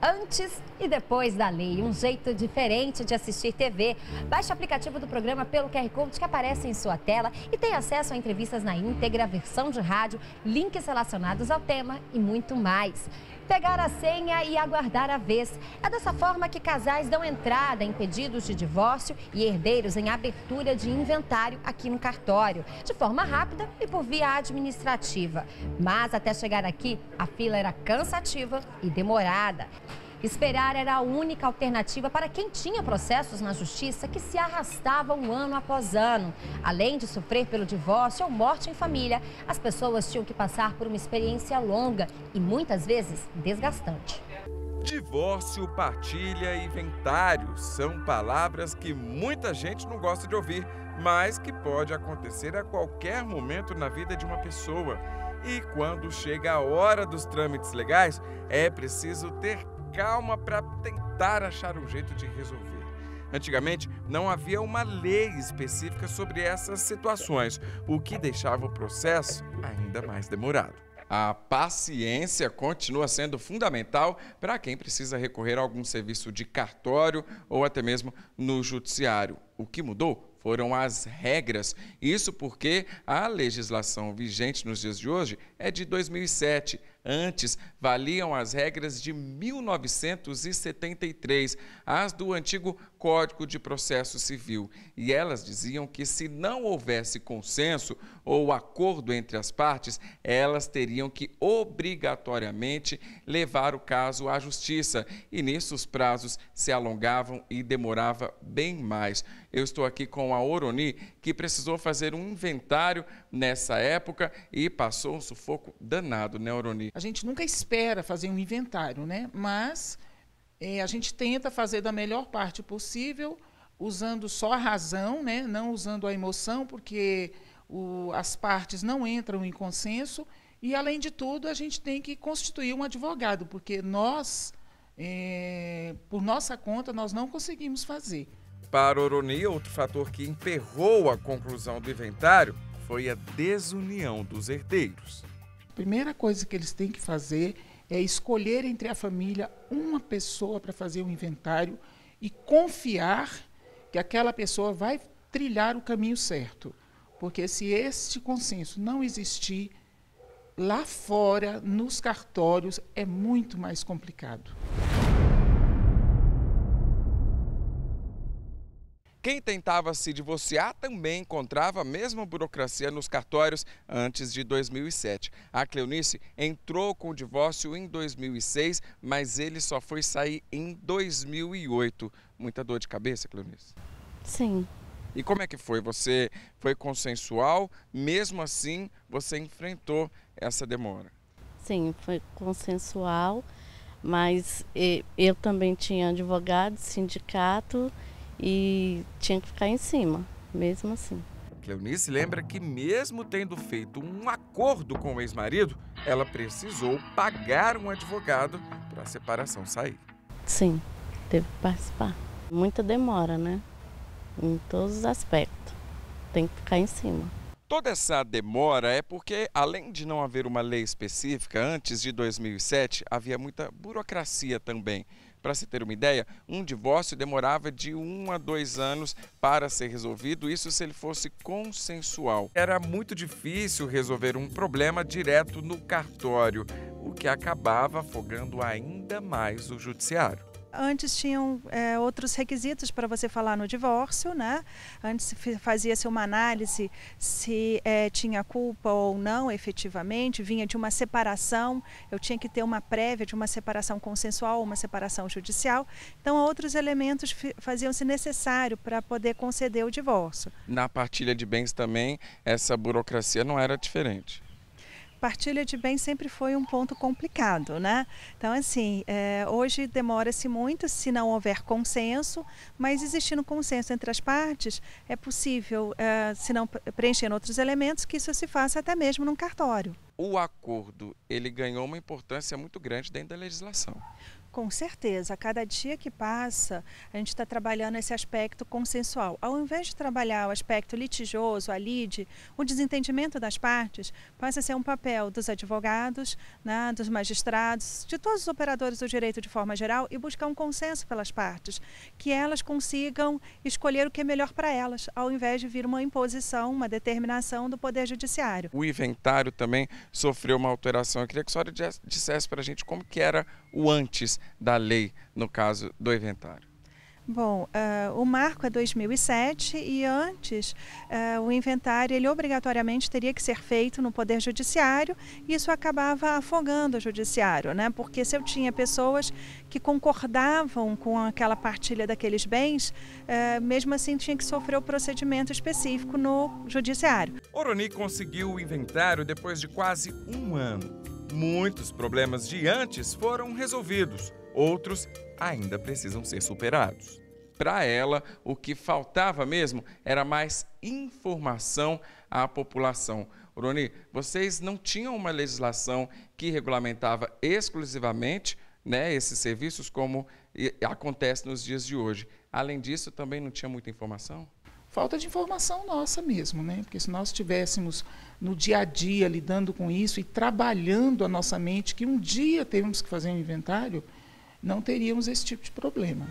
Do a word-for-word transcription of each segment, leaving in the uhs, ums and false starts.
Antes e depois da lei, um jeito diferente de assistir T V. Baixe o aplicativo do programa pelo Q R Code que aparece em sua tela e tenha acesso a entrevistas na íntegra, versão de rádio, links relacionados ao tema e muito mais. Pegar a senha e aguardar a vez. É dessa forma que casais dão entrada em pedidos de divórcio e herdeiros em abertura de inventário aqui no cartório, de forma rápida e por via administrativa. Mas até chegar aqui, a fila era cansativa e demorada. Esperar era a única alternativa para quem tinha processos na justiça que se arrastavam ano após ano. Além de sofrer pelo divórcio ou morte em família, as pessoas tinham que passar por uma experiência longa e muitas vezes desgastante. Divórcio, partilha e inventário são palavras que muita gente não gosta de ouvir, mas que pode acontecer a qualquer momento na vida de uma pessoa. E quando chega a hora dos trâmites legais, é preciso ter calma para tentar achar um jeito de resolver. Antigamente, não havia uma lei específica sobre essas situações, o que deixava o processo ainda mais demorado. A paciência continua sendo fundamental para quem precisa recorrer a algum serviço de cartório ou até mesmo no judiciário. O que mudou foram as regras. Isso porque a legislação vigente nos dias de hoje é de dois mil e sete. Antes, valiam as regras de mil novecentos e setenta e três, as do antigo Código de Processo Civil. E elas diziam que se não houvesse consenso ou acordo entre as partes, elas teriam que obrigatoriamente levar o caso à justiça. E nisso os prazos se alongavam e demorava bem mais. Eu estou aqui com a Oroni, que precisou fazer um inventário nessa época e passou um sufoco danado, né, Oroni? A gente nunca espera fazer um inventário, né? Mas é, a gente tenta fazer da melhor parte possível, usando só a razão, né? Não usando a emoção, porque o, as partes não entram em consenso. E, além de tudo, a gente tem que constituir um advogado, porque nós, é, por nossa conta, nós não conseguimos fazer. Para Oroni, outro fator que emperrou a conclusão do inventário foi a desunião dos herdeiros. A primeira coisa que eles têm que fazer é escolher entre a família uma pessoa para fazer o inventário e confiar que aquela pessoa vai trilhar o caminho certo. Porque se este consenso não existir, lá fora, nos cartórios, é muito mais complicado. Quem tentava se divorciar também encontrava a mesma burocracia nos cartórios antes de dois mil e sete. A Cleonice entrou com o divórcio em dois mil e seis, mas ele só foi sair em dois mil e oito. Muita dor de cabeça, Cleonice? Sim. E como é que foi? Você foi consensual? Mesmo assim, você enfrentou essa demora? Sim, foi consensual, mas eu também tinha advogado, sindicato, e tinha que ficar em cima, mesmo assim. Cleonice lembra que mesmo tendo feito um acordo com o ex-marido, ela precisou pagar um advogado para a separação sair. Sim, teve que participar. Muita demora, né? Em todos os aspectos. Tem que ficar em cima. Toda essa demora é porque, além de não haver uma lei específica, antes de dois mil e sete, havia muita burocracia também. Para se ter uma ideia, um divórcio demorava de um a dois anos para ser resolvido, isso se ele fosse consensual. Era muito difícil resolver um problema direto no cartório, o que acabava afogando ainda mais o judiciário. Antes tinham é, outros requisitos para você falar no divórcio, né? Antes fazia-se uma análise se é, tinha culpa ou não efetivamente, vinha de uma separação, eu tinha que ter uma prévia de uma separação consensual ou uma separação judicial. Então outros elementos faziam-se necessário para poder conceder o divórcio. Na partilha de bens também, essa burocracia não era diferente. Partilha de bens sempre foi um ponto complicado, né? Então, assim, é, hoje demora-se muito se não houver consenso, mas existindo consenso entre as partes, é possível, é, se não preenchendo outros elementos, que isso se faça até mesmo num cartório. O acordo, ele ganhou uma importância muito grande dentro da legislação. Com certeza, a cada dia que passa, a gente está trabalhando esse aspecto consensual. Ao invés de trabalhar o aspecto litigioso, a lide, o desentendimento das partes, passa a ser um papel dos advogados, né, dos magistrados, de todos os operadores do direito de forma geral e buscar um consenso pelas partes, que elas consigam escolher o que é melhor para elas, ao invés de vir uma imposição, uma determinação do Poder Judiciário. O inventário também sofreu uma alteração. Eu queria que a senhora dissesse para a gente como que era o antes da lei, no caso do inventário. Bom, uh, o marco é dois mil e sete e antes uh, o inventário ele obrigatoriamente teria que ser feito no Poder Judiciário e isso acabava afogando o Judiciário, né? Porque se eu tinha pessoas que concordavam com aquela partilha daqueles bens, uh, mesmo assim tinha que sofrer o procedimento específico no Judiciário. Oroni conseguiu o inventário depois de quase um ano. Muitos problemas de antes foram resolvidos, outros ainda precisam ser superados. Para ela, o que faltava mesmo era mais informação à população. Oroni, vocês não tinham uma legislação que regulamentava exclusivamente, né, esses serviços como acontece nos dias de hoje. Além disso, também não tinha muita informação? Falta de informação nossa mesmo, né? Porque se nós estivéssemos no dia a dia lidando com isso e trabalhando a nossa mente, que um dia temos que fazer um inventário, não teríamos esse tipo de problema.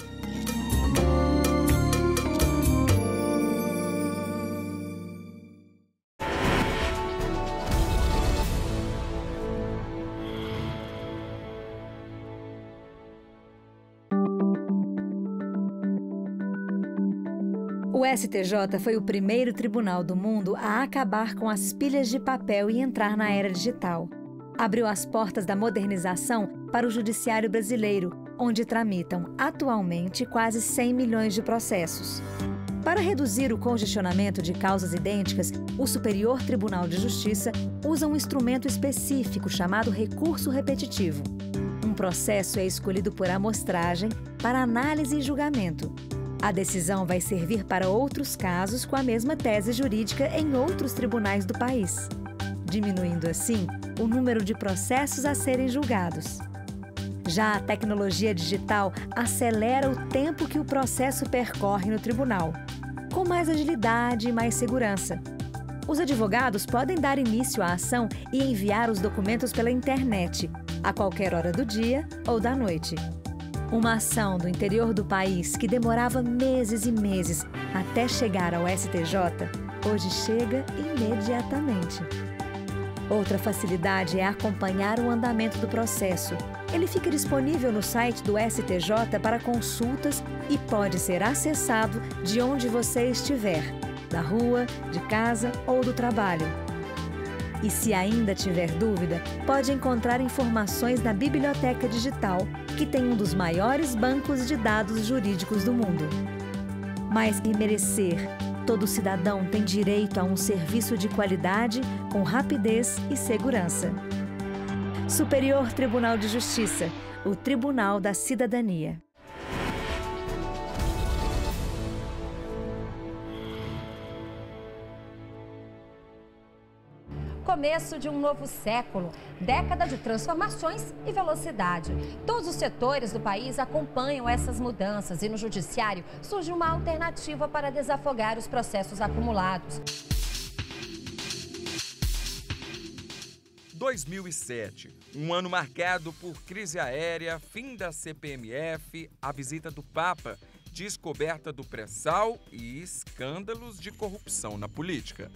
O S T J foi o primeiro tribunal do mundo a acabar com as pilhas de papel e entrar na era digital. Abriu as portas da modernização para o judiciário brasileiro, onde tramitam atualmente quase cem milhões de processos. Para reduzir o congestionamento de causas idênticas, o Superior Tribunal de Justiça usa um instrumento específico chamado recurso repetitivo. Um processo é escolhido por amostragem para análise e julgamento. A decisão vai servir para outros casos com a mesma tese jurídica em outros tribunais do país, diminuindo assim o número de processos a serem julgados. Já a tecnologia digital acelera o tempo que o processo percorre no tribunal, com mais agilidade e mais segurança. Os advogados podem dar início à ação e enviar os documentos pela internet, a qualquer hora do dia ou da noite. Uma ação do interior do país que demorava meses e meses até chegar ao S T J, hoje chega imediatamente. Outra facilidade é acompanhar o andamento do processo. Ele fica disponível no site do S T J para consultas e pode ser acessado de onde você estiver, da rua, de casa ou do trabalho. E se ainda tiver dúvida, pode encontrar informações na Biblioteca Digital, que tem um dos maiores bancos de dados jurídicos do mundo. Mais que merecer, todo cidadão tem direito a um serviço de qualidade, com rapidez e segurança. Superior Tribunal de Justiça, o Tribunal da Cidadania. Começo de um novo século, década de transformações e velocidade. Todos os setores do país acompanham essas mudanças e no judiciário surge uma alternativa para desafogar os processos acumulados. dois mil e sete, um ano marcado por crise aérea, fim da C P M F, a visita do Papa, descoberta do pré-sal e escândalos de corrupção na política.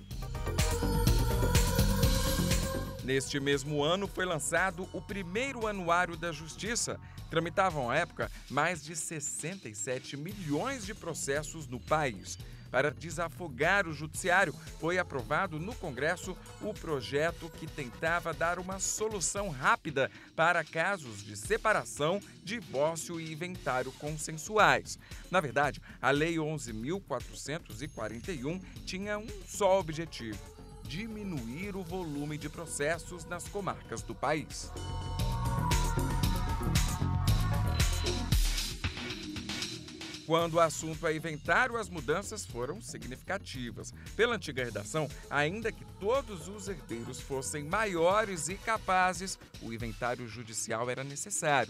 Neste mesmo ano foi lançado o primeiro Anuário da Justiça. Tramitavam à época mais de sessenta e sete milhões de processos no país. Para desafogar o judiciário, foi aprovado no Congresso o projeto que tentava dar uma solução rápida para casos de separação, divórcio e inventário consensuais. Na verdade, a Lei onze mil quatrocentos e quarenta e um tinha um só objetivo: diminuir o volume de processos nas comarcas do país. Quando o assunto é inventário, as mudanças foram significativas. Pela antiga redação, ainda que todos os herdeiros fossem maiores e capazes, o inventário judicial era necessário.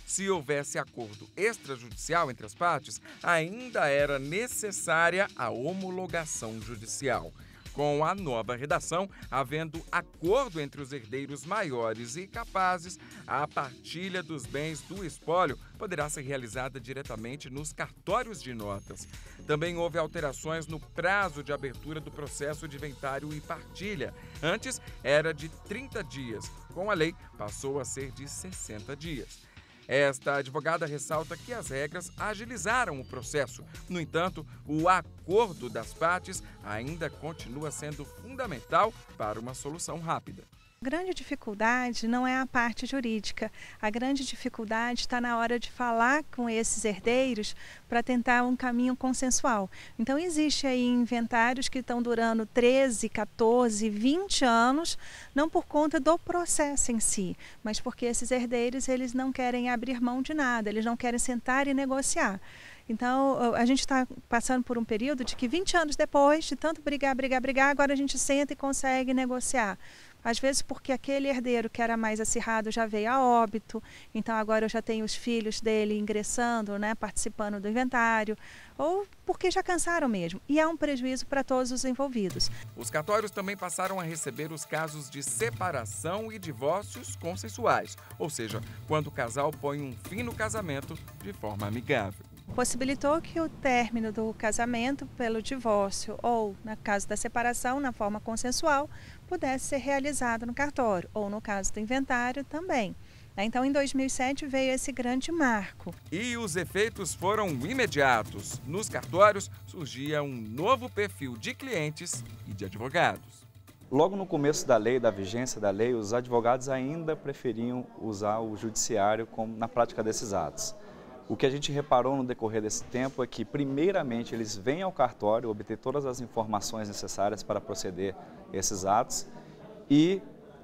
se houvesse acordo extrajudicial entre as partes, ainda era necessária a homologação judicial. Com a nova redação, havendo acordo entre os herdeiros maiores e capazes, a partilha dos bens do espólio poderá ser realizada diretamente nos cartórios de notas. Também houve alterações no prazo de abertura do processo de inventário e partilha. Antes era de trinta dias, com a lei passou a ser de sessenta dias. Esta advogada ressalta que as regras agilizaram o processo. No entanto, o acordo das partes ainda continua sendo fundamental para uma solução rápida. A grande dificuldade não é a parte jurídica, a grande dificuldade está na hora de falar com esses herdeiros para tentar um caminho consensual. Então existe aí inventários que estão durando treze, quatorze, vinte anos, não por conta do processo em si, mas porque esses herdeiros eles não querem abrir mão de nada, eles não querem sentar e negociar. Então, a gente está passando por um período de que vinte anos depois, de tanto brigar, brigar, brigar, agora a gente senta e consegue negociar. Às vezes porque aquele herdeiro que era mais acirrado já veio a óbito, então agora eu já tenho os filhos dele ingressando, né, participando do inventário, ou porque já cansaram mesmo. E há um prejuízo para todos os envolvidos. Os cartórios também passaram a receber os casos de separação e divórcios consensuais, ou seja, quando o casal põe um fim no casamento de forma amigável. Possibilitou que o término do casamento pelo divórcio ou, no caso da separação, na forma consensual, pudesse ser realizado no cartório, ou no caso do inventário também. Então, em dois mil e sete veio esse grande marco. E os efeitos foram imediatos. Nos cartórios surgia um novo perfil de clientes e de advogados. Logo no começo da lei, da vigência da lei, os advogados ainda preferiam usar o judiciário como na prática desses atos. O que a gente reparou no decorrer desse tempo é que, primeiramente, eles vêm ao cartório obter todas as informações necessárias para proceder esses atos e,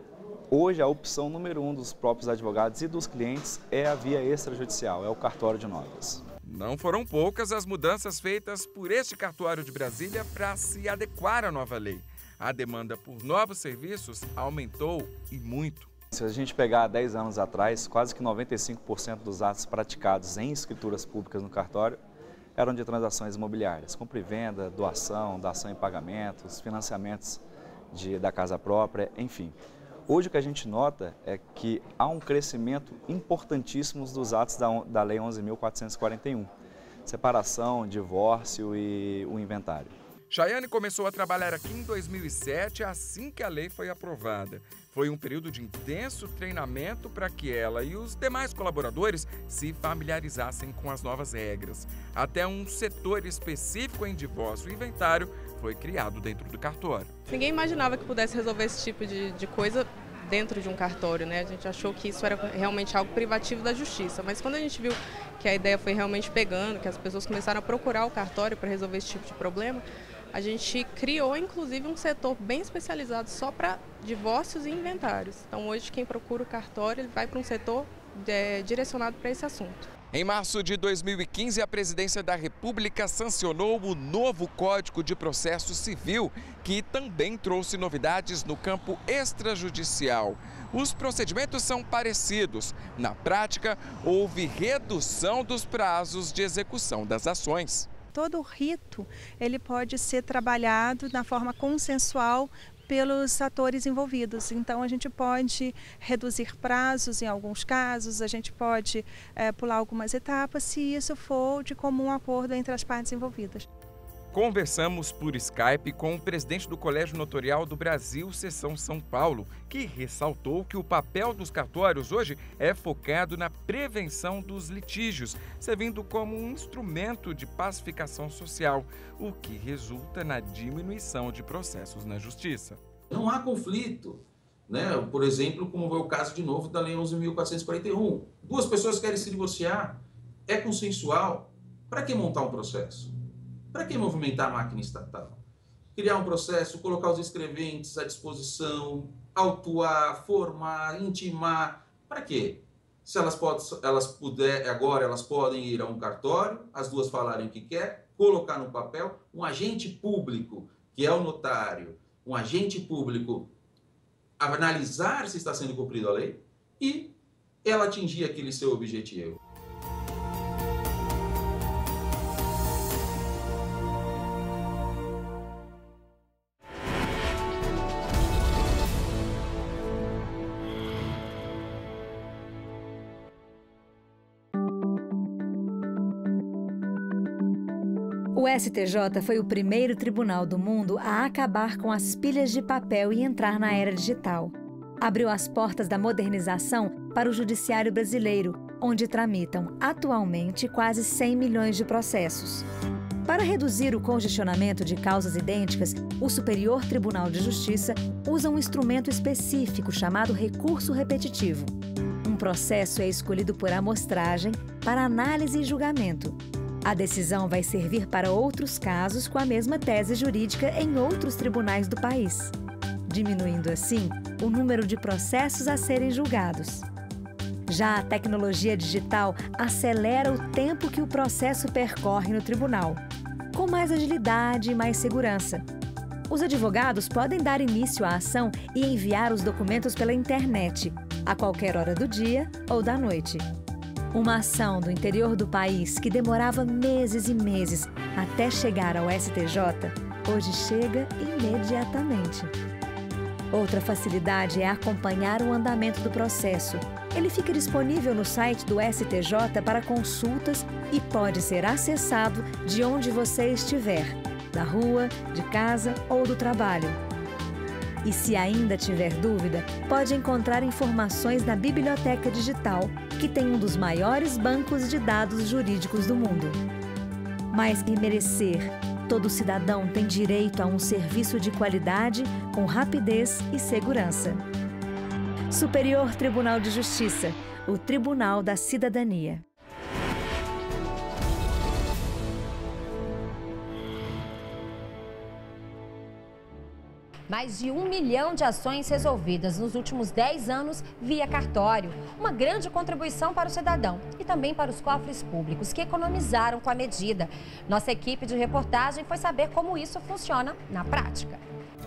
hoje, a opção número um dos próprios advogados e dos clientes é a via extrajudicial, é o cartório de notas. Não foram poucas as mudanças feitas por este cartório de Brasília para se adequar à nova lei. A demanda por novos serviços aumentou e muito. Se a gente pegar dez anos atrás, quase que noventa e cinco por cento dos atos praticados em escrituras públicas no cartório eram de transações imobiliárias, compra e venda, doação, dação em pagamentos, financiamentos de, da casa própria, enfim. Hoje o que a gente nota é que há um crescimento importantíssimo dos atos da, da Lei onze mil quatrocentos e quarenta e um, separação, divórcio e o inventário. Chayane começou a trabalhar aqui em dois mil e sete, assim que a lei foi aprovada. Foi um período de intenso treinamento para que ela e os demais colaboradores se familiarizassem com as novas regras. Até um setor específico em divórcio e inventário foi criado dentro do cartório. Ninguém imaginava que pudesse resolver esse tipo de, de coisa dentro de um cartório, né? A gente achou que isso era realmente algo privativo da justiça, mas quando a gente viu que a ideia foi realmente pegando, que as pessoas começaram a procurar o cartório para resolver esse tipo de problema, a gente criou, inclusive, um setor bem especializado só para divórcios e inventários. Então, hoje, quem procura o cartório ele vai para um setor é, direcionado para esse assunto. Em março de dois mil e quinze, a Presidência da República sancionou o novo Código de Processo Civil, que também trouxe novidades no campo extrajudicial. Os procedimentos são parecidos. Na prática, houve redução dos prazos de execução das ações. Todo o rito ele pode ser trabalhado na forma consensual pelos atores envolvidos. Então, a gente pode reduzir prazos em alguns casos, a gente pode é, pular algumas etapas, se isso for de comum acordo entre as partes envolvidas. Conversamos por Skype com o presidente do Colégio Notarial do Brasil, Seção São Paulo, que ressaltou que o papel dos cartórios hoje é focado na prevenção dos litígios, servindo como um instrumento de pacificação social, o que resulta na diminuição de processos na justiça. Não há conflito, né? Por exemplo, como é o caso de novo da Lei onze mil quatrocentos e quarenta e um. Duas pessoas querem se divorciar, é consensual. Para que montar um processo? Para que movimentar a máquina estatal? Criar um processo, colocar os escreventes à disposição, autuar, formar, intimar. Para quê? Se elas, podem, elas puder, agora elas podem ir a um cartório, as duas falarem o que quer, colocar no papel, um agente público, que é o notário, um agente público analisar se está sendo cumprida a lei e ela atingir aquele seu objetivo. O S T J foi o primeiro tribunal do mundo a acabar com as pilhas de papel e entrar na era digital. Abriu as portas da modernização para o judiciário brasileiro, onde tramitam atualmente quase cem milhões de processos. Para reduzir o congestionamento de causas idênticas, o Superior Tribunal de Justiça usa um instrumento específico chamado recurso repetitivo. Um processo é escolhido por amostragem para análise e julgamento. A decisão vai servir para outros casos com a mesma tese jurídica em outros tribunais do país, diminuindo assim o número de processos a serem julgados. Já a tecnologia digital acelera o tempo que o processo percorre no tribunal, com mais agilidade e mais segurança. Os advogados podem dar início à ação e enviar os documentos pela internet, a qualquer hora do dia ou da noite. Uma ação do interior do país que demorava meses e meses até chegar ao S T J, hoje chega imediatamente. Outra facilidade é acompanhar o andamento do processo. Ele fica disponível no site do S T J para consultas e pode ser acessado de onde você estiver, da rua, de casa ou do trabalho. E se ainda tiver dúvida, pode encontrar informações na Biblioteca Digital, que tem um dos maiores bancos de dados jurídicos do mundo. Mais que merecer, todo cidadão tem direito a um serviço de qualidade, com rapidez e segurança. Superior Tribunal de Justiça, o Tribunal da Cidadania. Mais de um milhão de ações resolvidas nos últimos dez anos via cartório. Uma grande contribuição para o cidadão e também para os cofres públicos, que economizaram com a medida. Nossa equipe de reportagem foi saber como isso funciona na prática.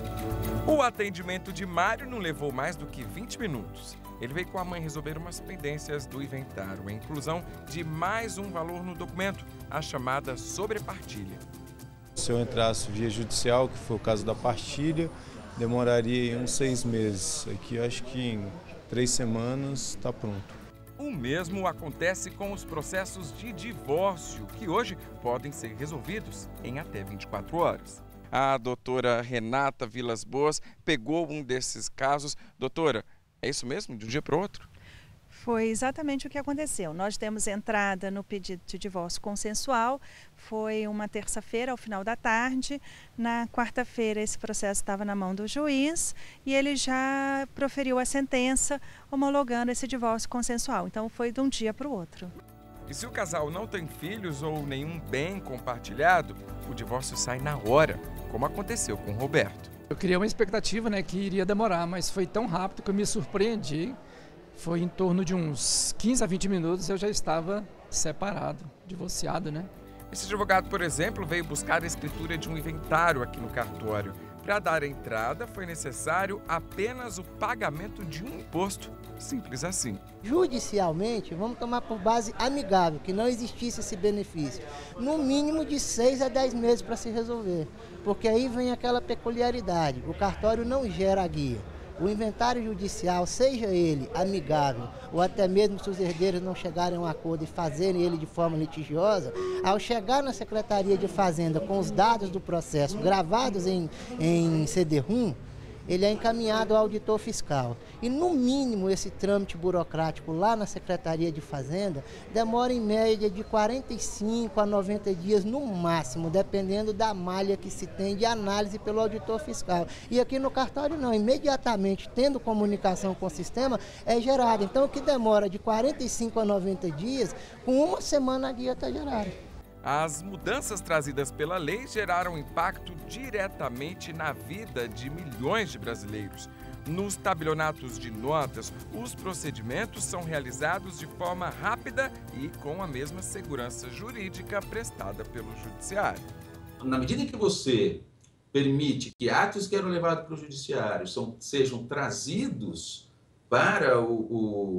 O atendimento de Mário não levou mais do que vinte minutos. Ele veio com a mãe resolver umas pendências do inventário, a inclusão de mais um valor no documento, a chamada sobrepartilha. Se eu entrasse via judicial, que foi o caso da partilha, demoraria uns seis meses. Aqui acho que em três semanas está pronto. O mesmo acontece com os processos de divórcio, que hoje podem ser resolvidos em até vinte e quatro horas. A doutora Renata Vilas Boas pegou um desses casos. Doutora, é isso mesmo, de um dia para o outro? Foi exatamente o que aconteceu. Nós demos entrada no pedido de divórcio consensual, foi uma terça-feira, ao final da tarde. Na quarta-feira, esse processo estava na mão do juiz e ele já proferiu a sentença homologando esse divórcio consensual. Então, foi de um dia para o outro. E se o casal não tem filhos ou nenhum bem compartilhado, o divórcio sai na hora, como aconteceu com o Roberto. Eu criei uma expectativa, né, que iria demorar, mas foi tão rápido que eu me surpreendi. Foi em torno de uns quinze a vinte minutos eu já estava separado, divorciado, né? Esse advogado, por exemplo, veio buscar a escritura de um inventário aqui no cartório. Para dar entrada, foi necessário apenas o pagamento de um imposto. Simples assim. Judicialmente, vamos tomar por base amigável, que não existisse esse benefício. No mínimo de seis a dez meses para se resolver. Porque aí vem aquela peculiaridade, o cartório não gera a guia. O inventário judicial, seja ele amigável ou até mesmo se os herdeiros não chegarem a um acordo e fazerem ele de forma litigiosa, ao chegar na Secretaria de Fazenda com os dados do processo gravados em, em C D ROM, ele é encaminhado ao auditor fiscal. E, no mínimo, esse trâmite burocrático lá na Secretaria de Fazenda demora em média de quarenta e cinco a noventa dias no máximo, dependendo da malha que se tem de análise pelo auditor fiscal. E aqui no cartório não, imediatamente, tendo comunicação com o sistema, é gerado. Então, o que demora de quarenta e cinco a noventa dias, com uma semana a guia está gerada. As mudanças trazidas pela lei geraram impacto diretamente na vida de milhões de brasileiros. Nos tabelionatos de notas, os procedimentos são realizados de forma rápida e com a mesma segurança jurídica prestada pelo judiciário. Na medida em que você permite que atos que eram levados para o judiciário são, sejam trazidos para o, o,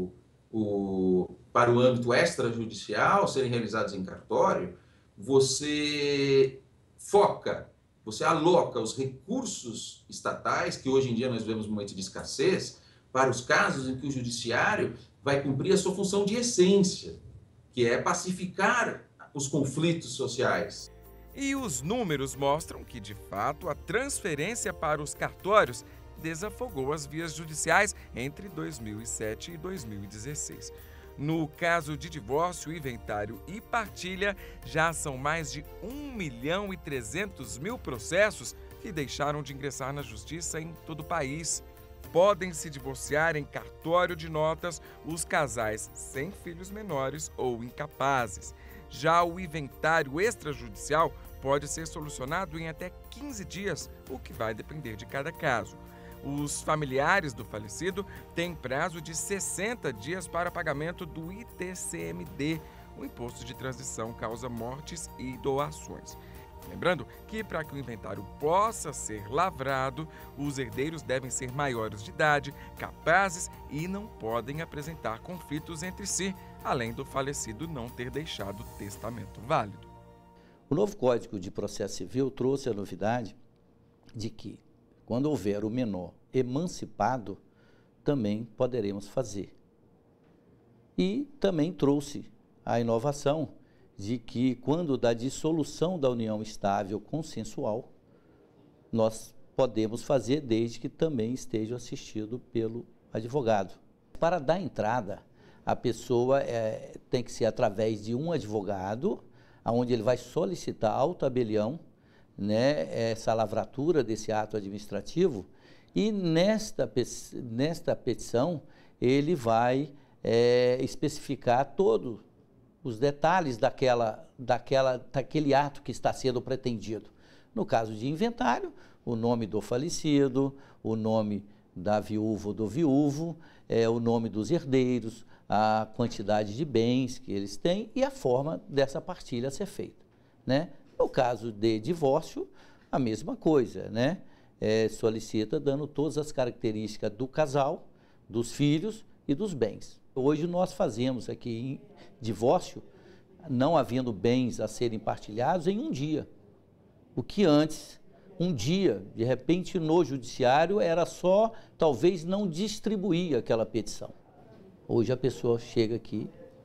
o, para o âmbito extrajudicial, serem realizados em cartório, você foca, você aloca os recursos estatais, que hoje em dia nós vemos um momento de escassez, para os casos em que o judiciário vai cumprir a sua função de essência, que é pacificar os conflitos sociais. E os números mostram que, de fato, a transferência para os cartórios desafogou as vias judiciais entre dois mil e sete e dois mil e dezesseis. No caso de divórcio, inventário e partilha, já são mais de um milhão e trezentos mil processos que deixaram de ingressar na justiça em todo o país. Podem se divorciar em cartório de notas os casais sem filhos menores ou incapazes. Já o inventário extrajudicial pode ser solucionado em até quinze dias, o que vai depender de cada caso. Os familiares do falecido têm prazo de sessenta dias para pagamento do I T C M D, o Imposto de Transição Causa Mortes e Doações. Lembrando que, para que o inventário possa ser lavrado, os herdeiros devem ser maiores de idade, capazes e não podem apresentar conflitos entre si, além do falecido não ter deixado testamento válido. O novo Código de Processo Civil trouxe a novidade de que, quando houver o menor emancipado, também poderemos fazer. E também trouxe a inovação de que, quando da dissolução da união estável consensual, nós podemos fazer desde que também esteja assistido pelo advogado. Para dar entrada, a pessoa é, tem que ser através de um advogado, onde ele vai solicitar ao tabelião, né, essa lavratura desse ato administrativo, e nesta, nesta petição ele vai é, especificar todos os detalhes daquela, daquela, daquele ato que está sendo pretendido. No caso de inventário, o nome do falecido, o nome da viúva ou do viúvo, é, o nome dos herdeiros, a quantidade de bens que eles têm e a forma dessa partilha ser feita, né? No caso de divórcio, a mesma coisa, né? É, solicita dando todas as características do casal, dos filhos e dos bens. Hoje nós fazemos aqui em divórcio, não havendo bens a serem partilhados, em um dia. O que antes, um dia, de repente no judiciário, era só, talvez, não distribuir aquela petição. Hoje a pessoa chega aqui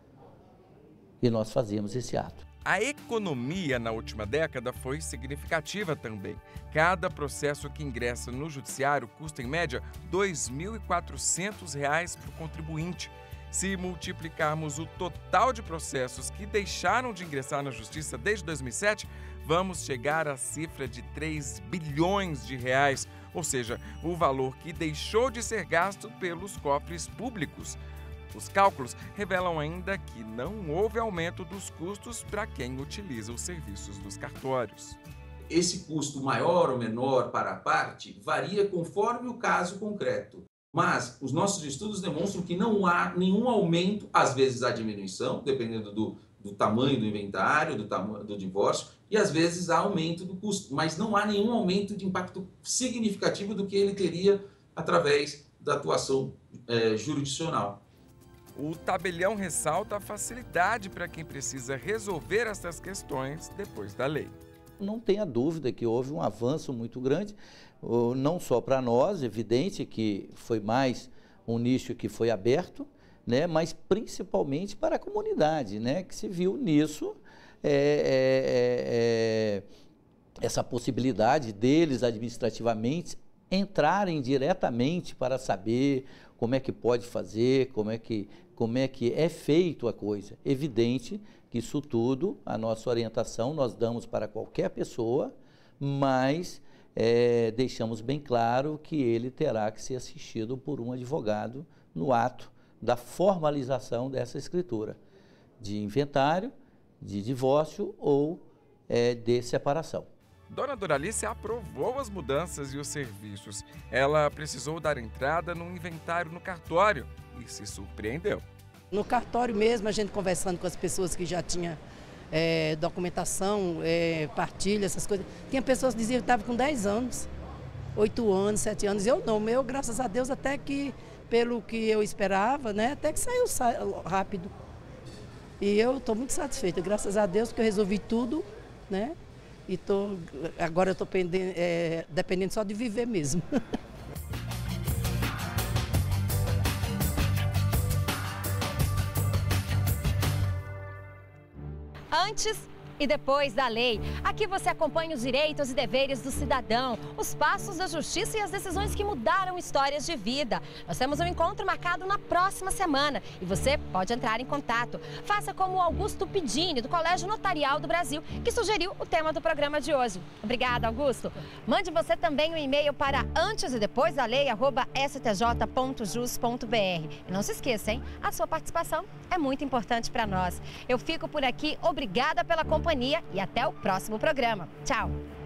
e nós fazemos esse ato. A economia na última década foi significativa também. Cada processo que ingressa no judiciário custa, em média, dois mil e quatrocentos reais para o contribuinte. Se multiplicarmos o total de processos que deixaram de ingressar na justiça desde dois mil e sete, vamos chegar à cifra de três bilhões de reais, ou seja, o valor que deixou de ser gasto pelos cofres públicos. Os cálculos revelam ainda que não houve aumento dos custos para quem utiliza os serviços dos cartórios. Esse custo maior ou menor para a parte varia conforme o caso concreto. Mas os nossos estudos demonstram que não há nenhum aumento, às vezes há diminuição, dependendo do, do tamanho do inventário, do, tamanho, do divórcio, e às vezes há aumento do custo, mas não há nenhum aumento de impacto significativo do que ele teria através da atuação é, jurisdicional. O tabelião ressalta a facilidade para quem precisa resolver essas questões depois da lei. Não tenha dúvida que houve um avanço muito grande, não só para nós, evidente que foi mais um nicho que foi aberto, né, mas principalmente para a comunidade, né, que se viu nisso é, é, é, essa possibilidade deles administrativamente entrarem diretamente para saber como é que pode fazer, como é que, como é que é feito a coisa. Evidente que isso tudo, a nossa orientação, nós damos para qualquer pessoa, mas é, deixamos bem claro que ele terá que ser assistido por um advogado no ato da formalização dessa escritura, de inventário, de divórcio ou é, de separação. Dona Doralice aprovou as mudanças e os serviços. Ela precisou dar entrada no inventário no cartório e se surpreendeu. No cartório mesmo, a gente conversando com as pessoas que já tinham é, documentação, é, partilha, essas coisas. Tinha pessoas que diziam que estavam com dez anos, oito anos, sete anos. Eu não, meu, graças a Deus, até que pelo que eu esperava, né? Até que saiu sa rápido. E eu estou muito satisfeita, graças a Deus, que eu resolvi tudo, né? E tô, agora eu estou é, dependendo só de viver mesmo. Antes e depois da lei. Aqui você acompanha os direitos e deveres do cidadão, os passos da justiça e as decisões que mudaram histórias de vida. Nós temos um encontro marcado na próxima semana e você pode entrar em contato. Faça como o Augusto Pidini, do Colégio Notarial do Brasil, que sugeriu o tema do programa de hoje. Obrigada, Augusto. Mande você também um e-mail para antes e depois da lei, arroba s t j ponto jus ponto b r. E não se esqueça, hein? A sua participação é muito importante para nós. Eu fico por aqui. Obrigada pela companhia e até o próximo programa. Tchau!